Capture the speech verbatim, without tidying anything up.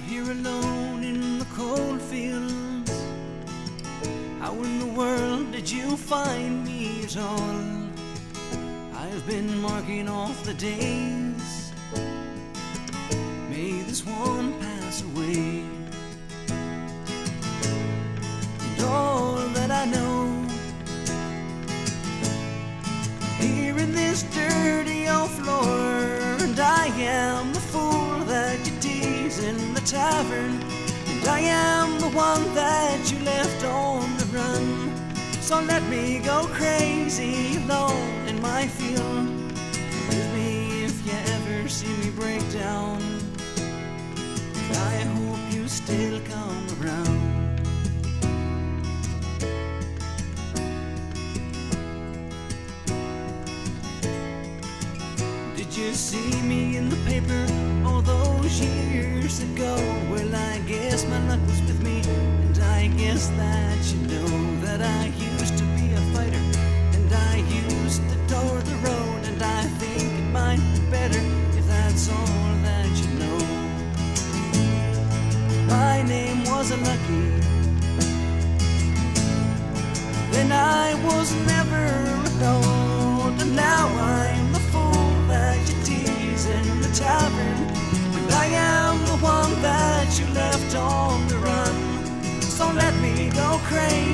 here alone in the cold fields. How in the world did you find me at all? I've been marking off the days. May this one pass away. And all that I know, here in this dirty old floor, and I am the fool that you tease in the tavern, and I am the one that you left on the run. So let me go crazy alone in my field. Forgive me if you ever see me break down, and I hope you still come around. Did you see me in the paper all those years ago? Well, I guess my luck was with me, and I guess that you know that I used to be a fighter, and I used to tour the road, and I think it might be better if that's all that you know. My name was Unlucky, then I was never alone, and now I'm the fool that you tease in the tavern, and I am the one that you left on the run. So let me go crazy